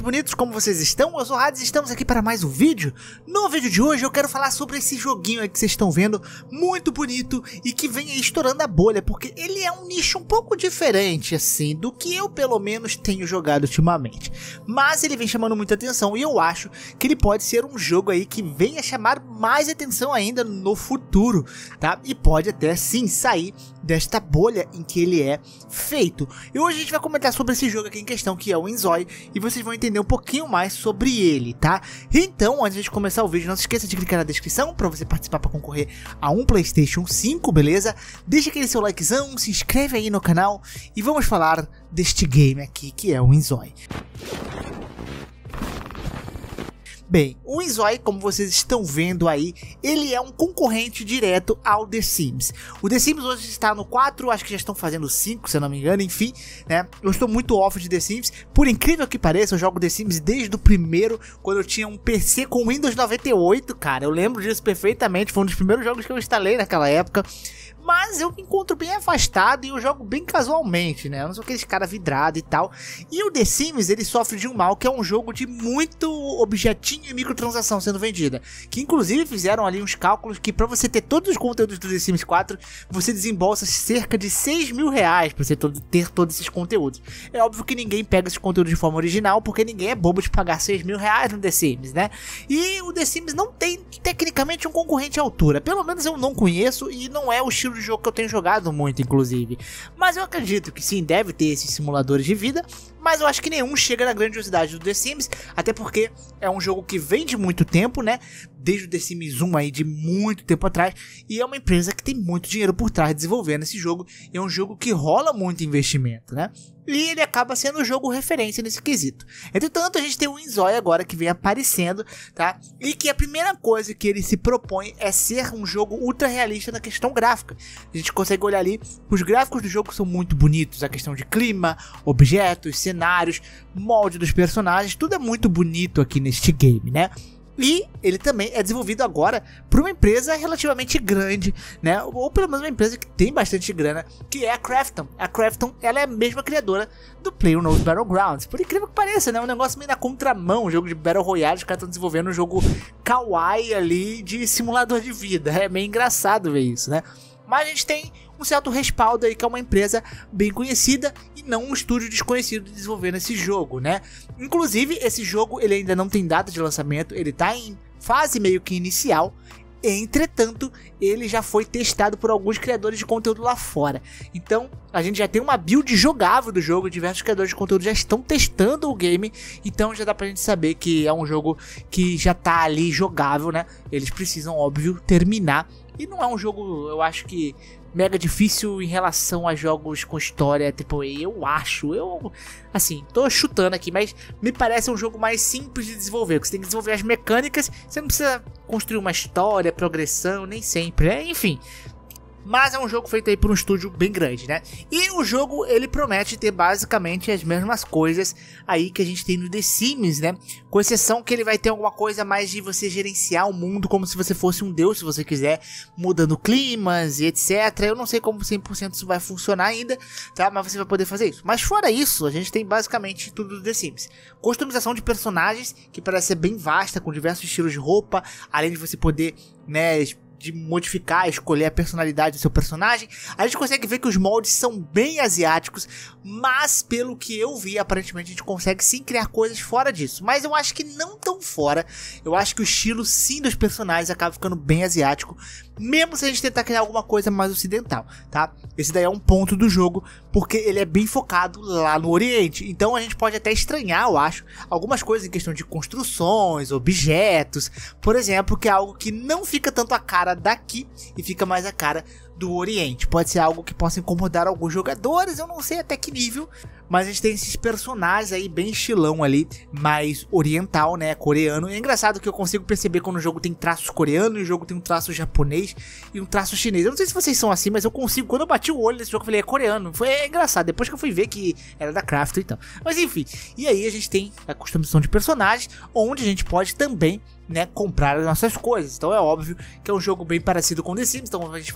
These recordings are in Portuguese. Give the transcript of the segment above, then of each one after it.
meus bonitos, como vocês estão? Eu sou o Hades e estamos aqui para mais um vídeo. No vídeo de hoje eu quero falar sobre esse joguinho aí que vocês estão vendo, muito bonito e que vem aí estourando a bolha, porque ele é um nicho um pouco diferente, assim, do que eu pelo menos tenho jogado ultimamente. Mas ele vem chamando muita atenção e eu acho que ele pode ser um jogo aí que venha chamar mais atenção ainda no futuro, tá? E pode até sim sair desta bolha em que ele é feito. E hoje a gente vai comentar sobre esse jogo aqui em questão, que é o Inzói, e vocês vão entender um pouquinho mais sobre ele, tá? Então, antes de começar o vídeo, não se esqueça de clicar na descrição para você participar, para concorrer a um PlayStation 5, beleza? Deixa aquele seu likezão, se inscreve aí no canal e vamos falar deste game aqui, que é o Inzói. Bem, o Inzói, como vocês estão vendo aí, ele é um concorrente direto ao The Sims. O The Sims hoje está no 4, acho que já estão fazendo 5, se eu não me engano, enfim, né? Eu estou muito off de The Sims, por incrível que pareça, eu jogo The Sims desde o primeiro, quando eu tinha um PC com Windows 98, cara. Eu lembro disso perfeitamente, foi um dos primeiros jogos que eu instalei naquela época. Mas eu me encontro bem afastado e eu jogo bem casualmente, né? Eu não sou aqueles cara vidrado e tal. E o The Sims, ele sofre de um mal, que é um jogo de muito objetinho e microtransação sendo vendida. Que inclusive fizeram ali uns cálculos que pra você ter todos os conteúdos do The Sims 4, você desembolsa cerca de 6 mil reais pra você ter todos esses conteúdos. É óbvio que ninguém pega esses conteúdos de forma original, porque ninguém é bobo de pagar 6 mil reais no The Sims, né? E o The Sims não tem tecnicamente um concorrente à altura. Pelo menos eu não conheço e não é o estilo de jogo que eu tenho jogado muito, inclusive. Mas eu acredito que sim, deve ter esses simuladores de vida, mas eu acho que nenhum chega na grandiosidade do The Sims, até porque é um jogo que vem de muito tempo, né? Desde o The Sims 1 aí, de muito tempo atrás, e é uma empresa que tem muito dinheiro por trás desenvolvendo esse jogo, e é um jogo que rola muito investimento, né? E ele acaba sendo o jogo referência nesse quesito. Entretanto, a gente tem o Inzói agora que vem aparecendo, tá? E que a primeira coisa que ele se propõe é ser um jogo ultra realista na questão gráfica. A gente consegue olhar ali, os gráficos do jogo são muito bonitos, a questão de clima, objetos, cenários, molde dos personagens, tudo é muito bonito aqui neste game, né? E ele também é desenvolvido agora por uma empresa relativamente grande, né? Ou pelo menos uma empresa que tem bastante grana, que é a Krafton. A Krafton, ela é a mesma criadora do PlayerUnknown's Battlegrounds. Por incrível que pareça, né? Um negócio meio na contramão, um jogo de Battle Royale, os caras estão desenvolvendo um jogo kawaii ali de simulador de vida. É meio engraçado ver isso, né? Mas a gente tem um certo respaldo aí, que é uma empresa bem conhecida e não um estúdio desconhecido desenvolvendo esse jogo, né? Inclusive, esse jogo ele ainda não tem data de lançamento, ele tá em fase meio que inicial. Entretanto, ele já foi testado por alguns criadores de conteúdo lá fora. Então, a gente já tem uma build jogável do jogo, diversos criadores de conteúdo já estão testando o game. Então já dá pra gente saber que é um jogo que já tá ali jogável, né? Eles precisam, óbvio, terminar. E não é um jogo, eu acho que mega difícil em relação a jogos com história AAA, eu acho. Eu, assim, tô chutando aqui, mas me parece um jogo mais simples de desenvolver. Porque você tem que desenvolver as mecânicas, você não precisa construir uma história, progressão, nem sempre, né? Enfim. Mas é um jogo feito aí por um estúdio bem grande, né? E o jogo, ele promete ter basicamente as mesmas coisas aí que a gente tem no The Sims, né? Com exceção que ele vai ter alguma coisa mais de você gerenciar o mundo como se você fosse um deus, se você quiser, mudando climas e etc. Eu não sei como 100% isso vai funcionar ainda, tá? Mas você vai poder fazer isso. Mas fora isso, a gente tem basicamente tudo do The Sims. Customização de personagens, que parece ser bem vasta, com diversos estilos de roupa, além de você poder, né, de modificar, escolher a personalidade do seu personagem. A gente consegue ver que os moldes são bem asiáticos, mas pelo que eu vi, aparentemente a gente consegue sim criar coisas fora disso, mas eu acho que não tão fora. Eu acho que o estilo sim dos personagens acaba ficando bem asiático, mesmo se a gente tentar criar alguma coisa mais ocidental, tá? Esse daí é um ponto do jogo, porque ele é bem focado lá no Oriente, então a gente pode até estranhar, eu acho, algumas coisas em questão de construções, objetos, por exemplo, que é algo que não fica tanto a cara daqui e fica mais a cara do Oriente. Pode ser algo que possa incomodar alguns jogadores, eu não sei até que nível, mas a gente tem esses personagens aí bem estilão ali, mais oriental, né, coreano. É engraçado que eu consigo perceber quando o jogo tem traços coreanos e o jogo tem um traço japonês e um traço chinês. Eu não sei se vocês são assim, mas eu consigo, quando eu bati o olho nesse jogo eu falei, é coreano. Foi engraçado, depois que eu fui ver que era da Krafton e tal. Mas enfim, e aí a gente tem a customização de personagens, onde a gente pode também, né, comprar as nossas coisas. Então é óbvio que é um jogo bem parecido com The Sims, então a gente vai poder construir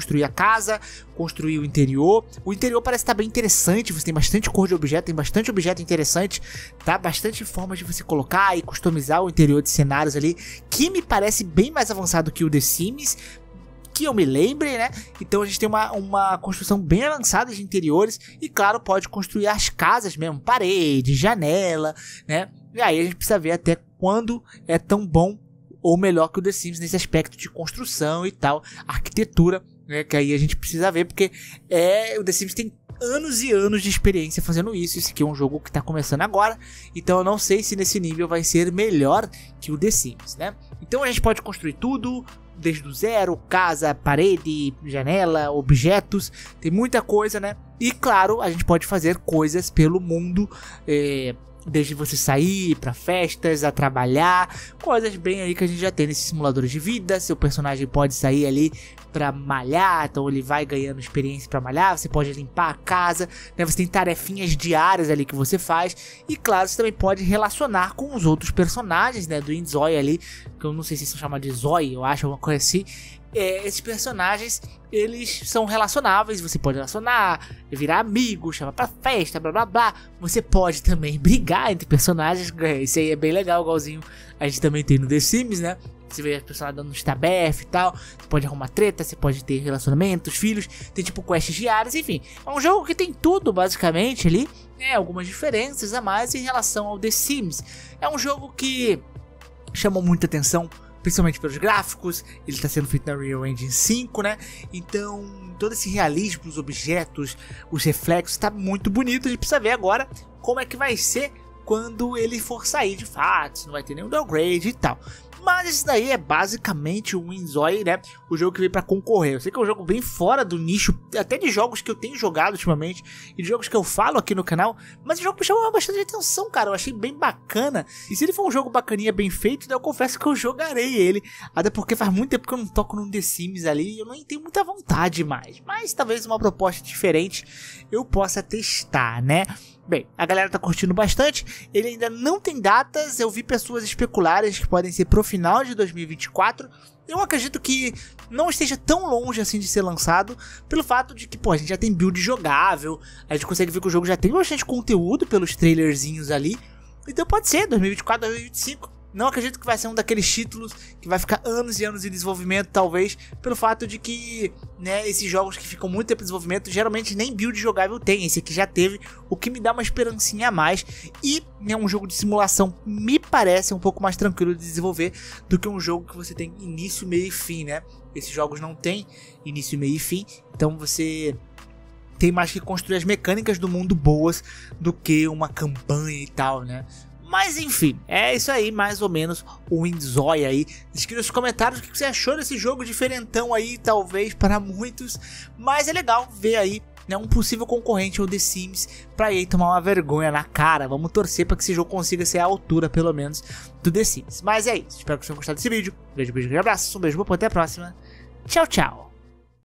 construir a casa, construir o interior. O interior parece estar bem interessante, você tem bastante cor de objeto, tem bastante objeto interessante, tá? Bastante formas de você colocar e customizar o interior de cenários ali, que me parece bem mais avançado que o The Sims, que eu me lembre, né? Então a gente tem uma construção bem avançada de interiores e, claro, pode construir as casas mesmo, parede, janela, né? E aí a gente precisa ver até quando é tão bom ou melhor que o The Sims nesse aspecto de construção e tal, arquitetura, né? Que aí a gente precisa ver, porque o The Sims tem anos e anos de experiência fazendo isso. Esse aqui é um jogo que está começando agora, então eu não sei se nesse nível vai ser melhor que o The Sims, né? Então a gente pode construir tudo desde o zero, casa, parede, janela, objetos, tem muita coisa, né? E claro, a gente pode fazer coisas pelo mundo, desde você sair pra festas, a trabalhar, coisas bem aí que a gente já tem nesses simuladores de vida. Seu personagem pode sair ali pra malhar, então ele vai ganhando experiência pra malhar, você pode limpar a casa, né? Você tem tarefinhas diárias ali que você faz, e claro, você também pode relacionar com os outros personagens, né, do Inzoi ali, que eu não sei se são chamados de Zoi, eu acho, alguma coisa assim. Esses personagens, eles são relacionáveis, você pode relacionar, virar amigo, chamar pra festa, blá blá blá. Você pode também brigar entre personagens, isso aí é bem legal, igualzinho a gente também tem no The Sims, né? Você vê as pessoas dando stabef e tal, você pode arrumar treta, você pode ter relacionamentos, filhos, tem tipo quests diárias, enfim. É um jogo que tem tudo basicamente ali, algumas diferenças a mais em relação ao The Sims. É um jogo que chamou muita atenção, principalmente pelos gráficos, ele está sendo feito na Unreal Engine 5, né? Então, todo esse realismo dos objetos, os reflexos, está muito bonito. A gente precisa ver agora como é que vai ser quando ele for sair de fato, se não vai ter nenhum downgrade e tal. Mas isso daí é basicamente o Inzoi, né? O jogo que veio pra concorrer. Eu sei que é um jogo bem fora do nicho, até de jogos que eu tenho jogado ultimamente e de jogos que eu falo aqui no canal. Mas o jogo me chamou bastante atenção, cara. Eu achei bem bacana. E se ele for um jogo bacaninha, bem feito, eu confesso que eu jogarei ele. Até porque faz muito tempo que eu não toco num The Sims ali e eu não tenho muita vontade mais. Mas talvez uma proposta diferente eu possa testar, né? Bem, a galera tá curtindo bastante, ele ainda não tem datas, eu vi pessoas especularem que podem ser pro final de 2024, eu acredito que não esteja tão longe assim de ser lançado, pelo fato de que, pô, a gente já tem build jogável, a gente consegue ver que o jogo já tem bastante conteúdo pelos trailerzinhos ali, então pode ser 2024, 2025. Não acredito que vai ser um daqueles títulos que vai ficar anos e anos em desenvolvimento, talvez, pelo fato de que, né, esses jogos que ficam muito tempo em desenvolvimento, geralmente nem build jogável tem. Esse aqui já teve, o que me dá uma esperancinha a mais. E é um jogo de simulação, me parece um pouco mais tranquilo de desenvolver do que um jogo que você tem início, meio e fim, né? Esses jogos não tem início, meio e fim, então você tem mais que construir as mecânicas do mundo boas do que uma campanha e tal, né? Mas enfim, é isso aí, mais ou menos o Inzoi aí. Escreva nos comentários o que você achou desse jogo diferentão aí, talvez para muitos. Mas é legal ver aí, né, um possível concorrente ao The Sims para aí tomar uma vergonha na cara. Vamos torcer para que esse jogo consiga ser à altura, pelo menos, do The Sims. Mas é isso, espero que vocês tenham gostado desse vídeo. Beijo, grande abraço, um beijo, até a próxima. Tchau, tchau.